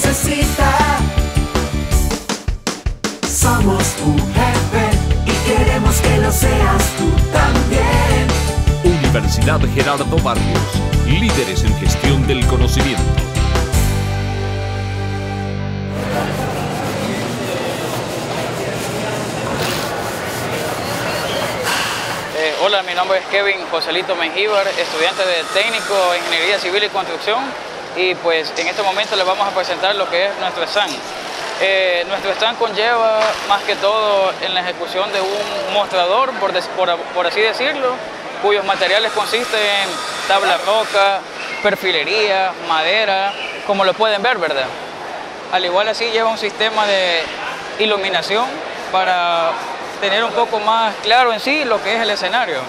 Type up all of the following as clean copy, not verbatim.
necesita. Somos tu jefe y queremos que lo seas tú también. Universidad Gerardo Barrios, líderes en gestión del conocimiento. Hola, mi nombre es Kevin Joselito Mengíbar, estudiante de técnico en Ingeniería Civil y Construcción, y pues en este momento les vamos a presentar lo que es nuestro stand. Nuestro stand conlleva más que todo en la ejecución de un mostrador, por así decirlo, cuyos materiales consisten en tabla roca, perfilería, madera, como lo pueden ver, ¿verdad? Al igual así lleva un sistema de iluminación para tener un poco más claro en sí lo que es el escenario.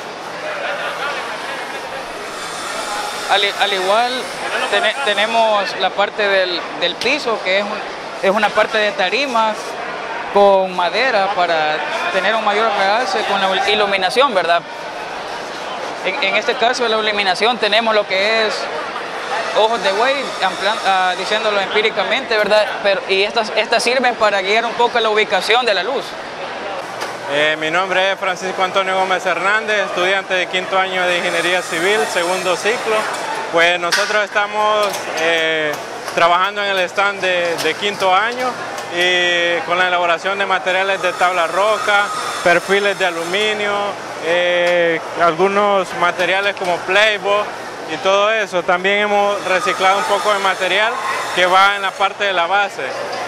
Al igual tenemos la parte del piso, que es una parte de tarimas con madera para tener un mayor realce con la iluminación, ¿verdad? En este caso de la iluminación tenemos lo que es ojos de buey, diciéndolo empíricamente, ¿verdad? Y estas sirven para guiar un poco la ubicación de la luz. Mi nombre es Francisco Antonio Gómez Hernández, estudiante de quinto año de Ingeniería Civil, segundo ciclo. Pues nosotros estamos trabajando en el stand de quinto año y con la elaboración de materiales de tabla roca, perfiles de aluminio, algunos materiales como Playboard y todo eso. También hemos reciclado un poco de material que va en la parte de la base.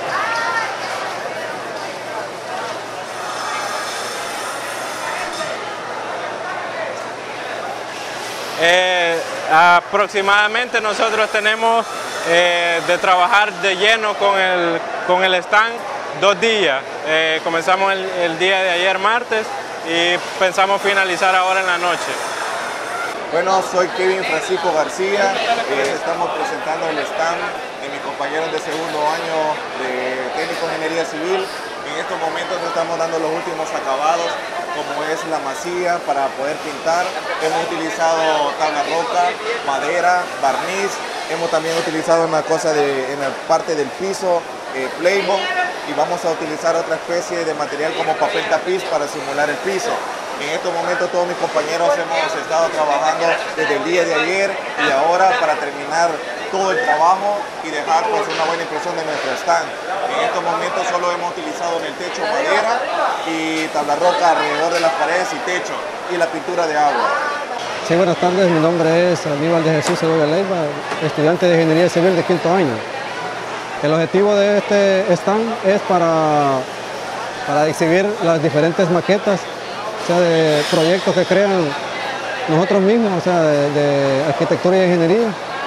Aproximadamente nosotros tenemos de trabajar de lleno con el stand 2 días. Comenzamos el día de ayer martes y pensamos finalizar ahora en la noche. Bueno, soy Kevin Francisco García, estamos presentando el stand de mis compañeros de segundo año de técnico en Ingeniería Civil. En estos momentos estamos dando los últimos acabados, como es la masía para poder pintar. Hemos utilizado tabla roca, madera, barniz. Hemos también utilizado una cosa en la parte del piso, Playboard, y vamos a utilizar otra especie de material como papel tapiz para simular el piso. En estos momentos todos mis compañeros hemos estado trabajando desde el día de ayer y ahora para terminar todo el trabajo y dejar pues una buena impresión de nuestro stand. En estos momentos solo hemos utilizado en el techo madera y tabla roca alrededor de las paredes y techo y la pintura de agua. Sí, buenas tardes, mi nombre es Aníbal de Jesús Segovia Leiva, estudiante de Ingeniería Civil de quinto año. El objetivo de este stand es para exhibir las diferentes maquetas, o sea, de proyectos que crean nosotros mismos, o sea, de arquitectura y ingeniería.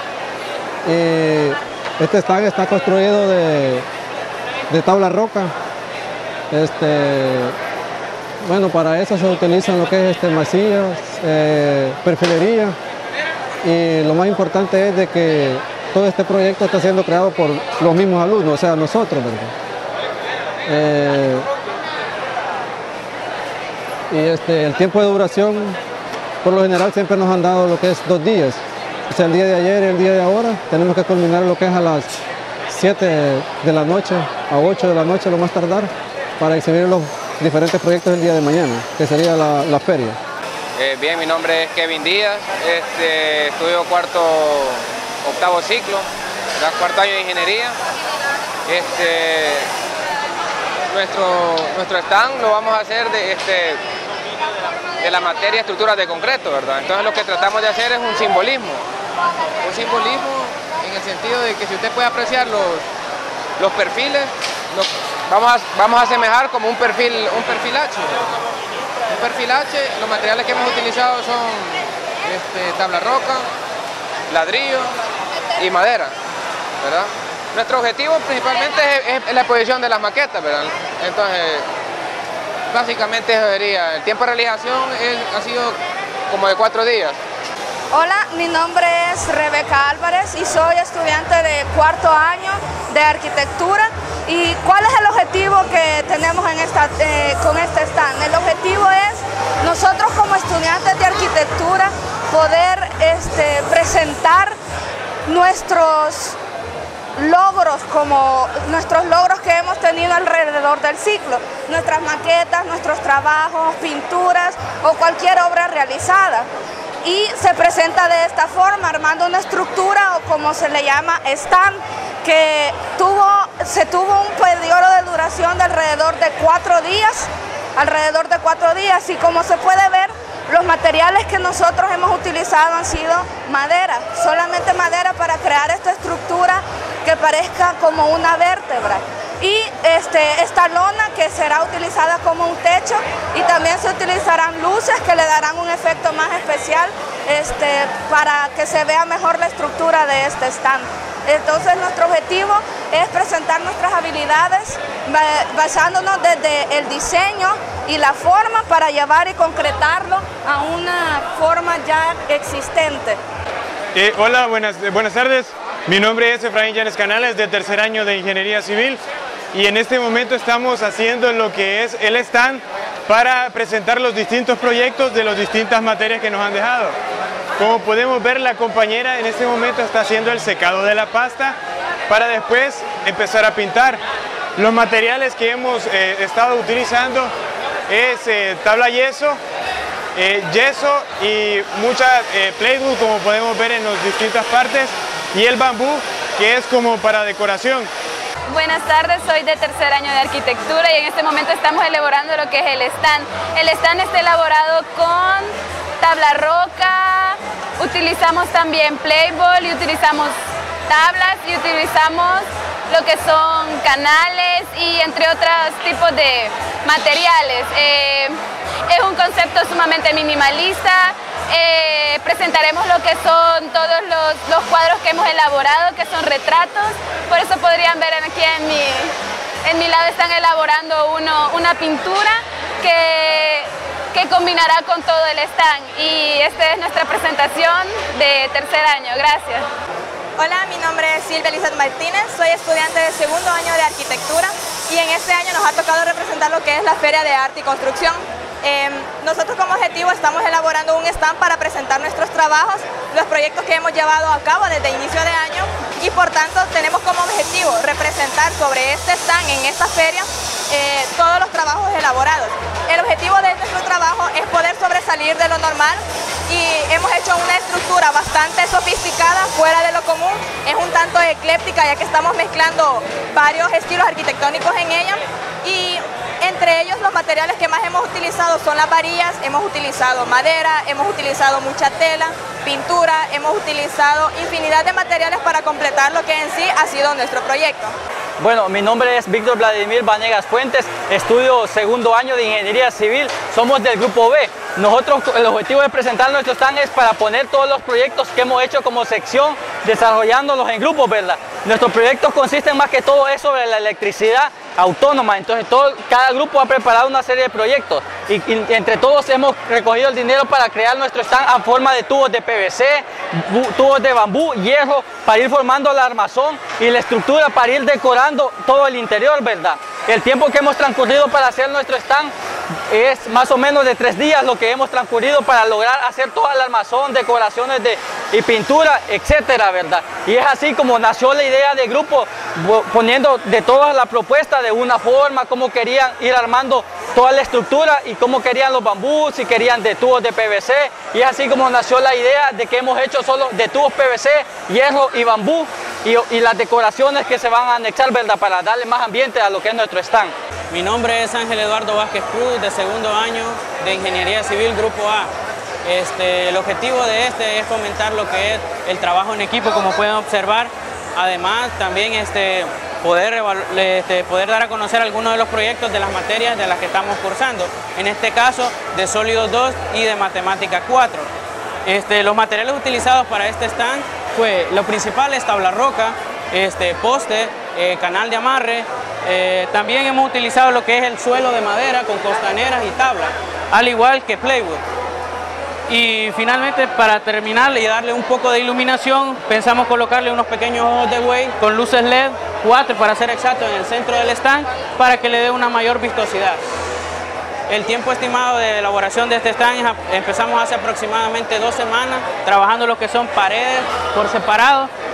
Y este stand está construido de tabla roca. Bueno, para eso se utilizan lo que es masillas, perfilería, y lo más importante es de que todo este proyecto está siendo creado por los mismos alumnos, o sea, nosotros, ¿verdad? Y el tiempo de duración, por lo general, siempre nos han dado lo que es 2 días. O sea, el día de ayer y el día de ahora tenemos que culminar lo que es a las 7 de la noche, a 8 de la noche lo más tardar, para exhibir los diferentes proyectos del día de mañana, que sería la feria. Bien, mi nombre es Kevin Díaz, estudio octavo ciclo, cuarto año de ingeniería. Nuestro stand lo vamos a hacer de la materia estructuras de concreto, ¿verdad? Entonces lo que tratamos de hacer es un simbolismo en el sentido de que si usted puede apreciar los perfiles, vamos a asemejar como un perfil H. Un perfil H, los materiales que hemos utilizado son tabla roca, ladrillo y madera, ¿verdad? Nuestro objetivo principalmente es la exposición de las maquetas, ¿verdad? Entonces, básicamente eso sería. El tiempo de realización ha sido como de 4 días. Hola, mi nombre es Rebeca Álvarez y soy estudiante de cuarto año de arquitectura. ¿Y cuál es el objetivo que tenemos con este stand? El objetivo es nosotros como estudiantes de arquitectura poder presentar nuestros logros como nuestros logros que hemos tenido alrededor del ciclo, nuestras maquetas, nuestros trabajos, pinturas o cualquier obra realizada. Y se presenta de esta forma, armando una estructura o como se le llama stand, que se tuvo un periodo de duración de alrededor de 4 días, y como se puede ver, los materiales que nosotros hemos utilizado han sido madera, solamente madera para crear esta estructura que parezca como una vértebra. Y esta lona que será utilizada como un techo, y también se utilizarán luces que le darán un efecto más especial para que se vea mejor la estructura de este stand. Entonces nuestro objetivo es presentar nuestras habilidades basándonos desde el diseño y la forma para llevar y concretarlo a una forma ya existente. Hola, buenas tardes. Mi nombre es Efraín Llanes Canales, de tercer año de Ingeniería Civil, y en este momento estamos haciendo lo que es el stand para presentar los distintos proyectos de las distintas materias que nos han dejado. Como podemos ver, la compañera en este momento está haciendo el secado de la pasta para después empezar a pintar. Los materiales que hemos estado utilizando es tabla yeso, yeso y mucha plywood, como podemos ver en las distintas partes, y el bambú, que es como para decoración. Buenas tardes, soy de tercer año de arquitectura y en este momento estamos elaborando lo que es el stand. El stand está elaborado con tabla roca, utilizamos también playboard y utilizamos tablas y utilizamos lo que son canales y entre otros tipos de materiales. Es un concepto sumamente minimalista. Presentaremos lo que son todos los cuadros que hemos elaborado, que son retratos. Por eso podrían ver aquí en mi lado están elaborando una pintura que combinará con todo el stand. Y esta es nuestra presentación de tercer año. Gracias. Hola, mi nombre es Silvia Elizabeth Martínez, soy estudiante de segundo año de arquitectura y en este año nos ha tocado representar lo que es la Feria de Arte y Construcción. Nosotros como objetivo estamos elaborando un stand para presentar nuestros trabajos, los proyectos que hemos llevado a cabo desde inicio de año, y por tanto tenemos como objetivo representar sobre este stand en esta feria todos los trabajos elaborados. El objetivo de nuestro trabajo es poder sobresalir de lo normal y hemos hecho una estructura bastante sofisticada, fuera de lo común, es un tanto ecléptica ya que estamos mezclando varios estilos arquitectónicos en ella, y entre ellos los materiales que más hemos utilizado son las varillas, hemos utilizado madera, hemos utilizado mucha tela, pintura, hemos utilizado infinidad de materiales para completar lo que en sí ha sido nuestro proyecto. Bueno, mi nombre es Víctor Vladimir Vanegas Fuentes, estudio segundo año de Ingeniería Civil, somos del Grupo B. Nosotros, el objetivo de presentar nuestro stand es para poner todos los proyectos que hemos hecho como sección, desarrollándolos en grupos, ¿verdad? Nuestros proyectos consisten más que todo es sobre la electricidad autónoma, entonces cada grupo ha preparado una serie de proyectos y entre todos hemos recogido el dinero para crear nuestro stand a forma de tubos de PVC, tubos de bambú, hierro, para ir formando el armazón y la estructura para ir decorando todo el interior, ¿verdad? El tiempo que hemos transcurrido para hacer nuestro stand es más o menos de 3 días lo que hemos transcurrido para lograr hacer todo el armazón, decoraciones y pintura, etcétera, ¿verdad? Y es así como nació la idea del grupo, poniendo de todas la propuesta de una forma, cómo querían ir armando toda la estructura y cómo querían los bambús, si querían de tubos de PVC, y es así como nació la idea de que hemos hecho solo de tubos PVC, hierro y bambú, y las decoraciones que se van a anexar, ¿verdad?, para darle más ambiente a lo que es nuestro stand. Mi nombre es Ángel Eduardo Vázquez Cruz, de segundo año de Ingeniería Civil Grupo A. El objetivo de es fomentar lo que es el trabajo en equipo, como pueden observar. Además, también poder dar a conocer algunos de los proyectos de las materias de las que estamos cursando. En este caso, de Sólidos 2 y de Matemática 4. Los materiales utilizados para este stand fue, lo principal es tabla roca, poste, canal de amarre. También hemos utilizado lo que es el suelo de madera con costaneras y tablas, al igual que plywood. Y finalmente, para terminar y darle un poco de iluminación, pensamos colocarle unos pequeños ojos de buey con luces LED, 4 para ser exacto, en el centro del stand, para que le dé una mayor vistosidad. El tiempo estimado de elaboración de este stand empezamos hace aproximadamente 2 semanas, trabajando lo que son paredes por separado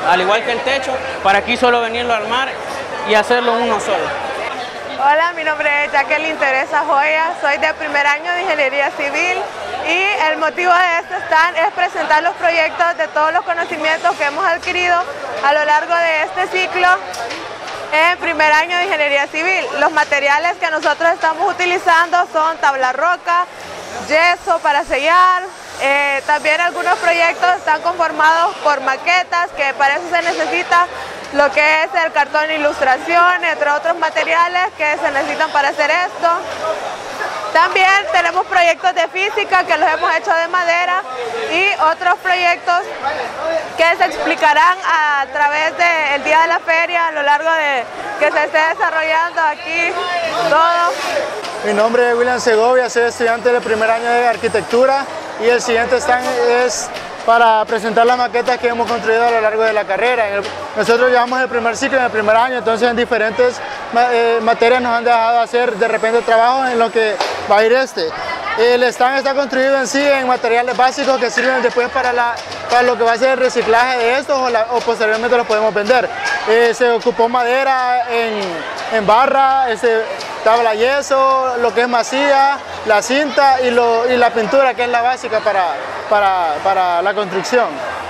al igual que el techo, para aquí solo venirlo a armar y hacerlo uno solo. Hola, mi nombre es Jacqueline Teresa Joya, soy de primer año de Ingeniería Civil y el motivo de este stand es presentar los proyectos de todos los conocimientos que hemos adquirido a lo largo de este ciclo en primer año de Ingeniería Civil. Los materiales que nosotros estamos utilizando son tabla roca, yeso para sellar. También algunos proyectos están conformados por maquetas, que para eso se necesita lo que es el cartón de ilustración, entre otros materiales que se necesitan para hacer esto. También tenemos proyectos de física que los hemos hecho de madera y otros proyectos que se explicarán a través del día de la feria, a lo largo de que se esté desarrollando aquí todo. Mi nombre es William Segovia, soy estudiante del primer año de arquitectura y el siguiente stand es para presentar las maquetas que hemos construido a lo largo de la carrera. Nosotros llevamos el primer ciclo en el primer año, entonces en diferentes materias nos han dejado hacer de repente trabajo en lo que va a ir este. El stand está construido en sí en materiales básicos que sirven después para lo que va a ser el reciclaje de estos o posteriormente los podemos vender. Se ocupó madera en barra, tabla yeso, lo que es masilla, la cinta y la pintura, que es la básica para la construcción.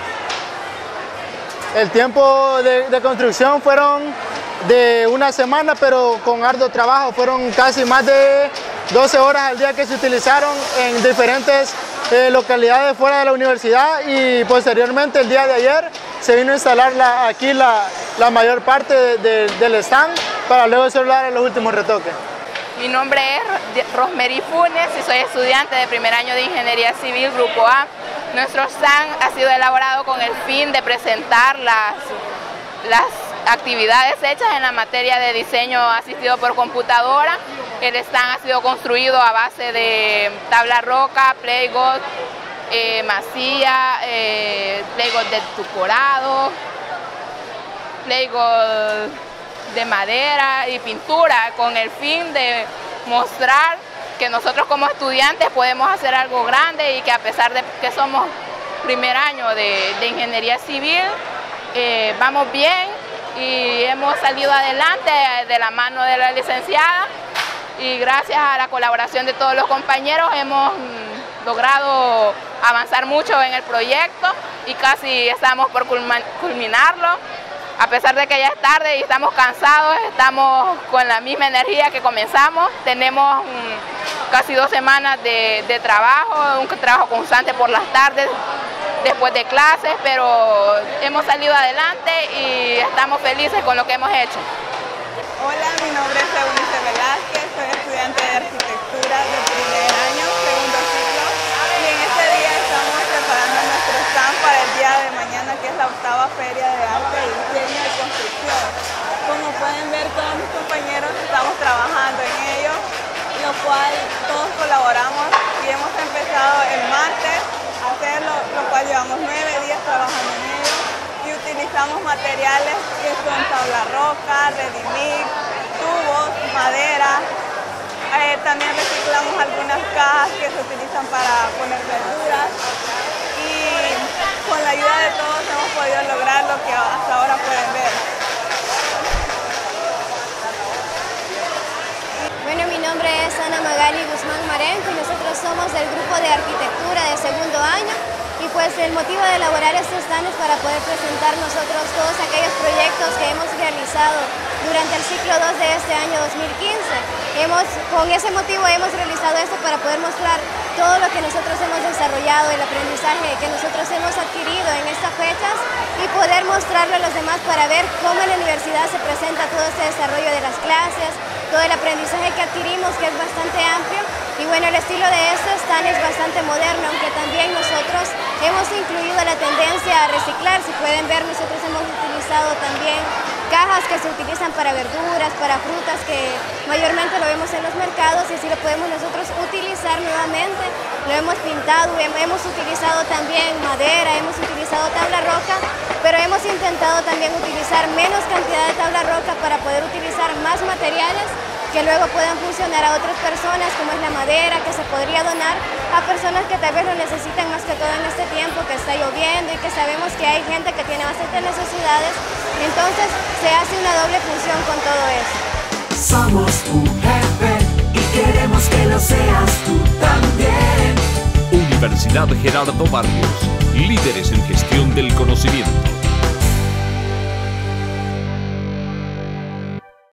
El tiempo de construcción fueron de una semana, pero con arduo trabajo. Fueron casi más de 12 horas al día que se utilizaron en diferentes localidades fuera de la universidad, y posteriormente el día de ayer se vino a instalar aquí la mayor parte del stand para luego celular los últimos retoques. Mi nombre es Rosemary Funes y soy estudiante de primer año de Ingeniería Civil Grupo A. Nuestro stand ha sido elaborado con el fin de presentar las actividades hechas en la materia de diseño asistido por computadora. El stand ha sido construido a base de tabla roca, plywood, masilla, plywood de tucorado, plywood de madera y pintura, con el fin de mostrar que nosotros como estudiantes podemos hacer algo grande y que a pesar de que somos primer año de Ingeniería Civil, vamos bien y hemos salido adelante de la mano de la licenciada, y gracias a la colaboración de todos los compañeros hemos logrado avanzar mucho en el proyecto y casi estamos por culminarlo. A pesar de que ya es tarde y estamos cansados, estamos con la misma energía que comenzamos. Tenemos casi 2 semanas de trabajo, un trabajo constante por las tardes, después de clases, pero hemos salido adelante y estamos felices con lo que hemos hecho. Hola, mi nombre es Eunice Velázquez, soy estudiante de arquitectura de primer año, segundo ciclo, y en este día estamos preparando nuestro stand para el día de mañana, que es la 8ª Feria de Arte, Diseño y Construcción. Como pueden ver, todos mis compañeros estamos trabajando en ello, lo cual todos colaboramos y hemos empezado el martes a hacerlo, lo cual llevamos 9 días trabajando en ello. Y utilizamos materiales que son tabla roca, ready-mix, tubos, madera. También reciclamos algunas cajas que se utilizan para poner verduras. Y con la ayuda de todos hemos podido lograr lo que hasta ahora pueden ver. Bueno, mi nombre es Ana Magali Guzmán Marenco y nosotros somos del grupo de arquitectura de segundo año. Y pues el motivo de elaborar estos stand es para poder presentar nosotros todos aquellos proyectos que hemos realizado durante el ciclo 2 de este año 2015. Con ese motivo hemos realizado esto para poder mostrar todo lo que nosotros hemos desarrollado, el aprendizaje que nosotros hemos adquirido en estas fechas, y poder mostrarlo a los demás para ver cómo en la universidad se presenta todo este desarrollo de las clases, todo el aprendizaje que adquirimos, que es bastante amplio. Y bueno, el estilo de este stand es bastante moderno, aunque también nosotros hemos incluido la tendencia a reciclar. Si pueden ver, nosotros hemos utilizado también cajas que se utilizan para verduras, para frutas, que mayormente lo vemos en los mercados, y así lo podemos nosotros utilizar nuevamente. Lo hemos pintado, hemos utilizado también madera, hemos utilizado tabla roca, pero hemos intentado también utilizar menos cantidad de tabla roca para poder utilizar más materiales que luego puedan funcionar a otras personas, como es la madera, que se podría donar a personas que tal vez lo necesitan más que todo en este tiempo que está lloviendo y que sabemos que hay gente que tiene bastantes necesidades. Entonces se hace una doble función con todo eso. Somos UGB y queremos que lo seas tú también. Universidad Gerardo Barrios, líderes en gestión del conocimiento.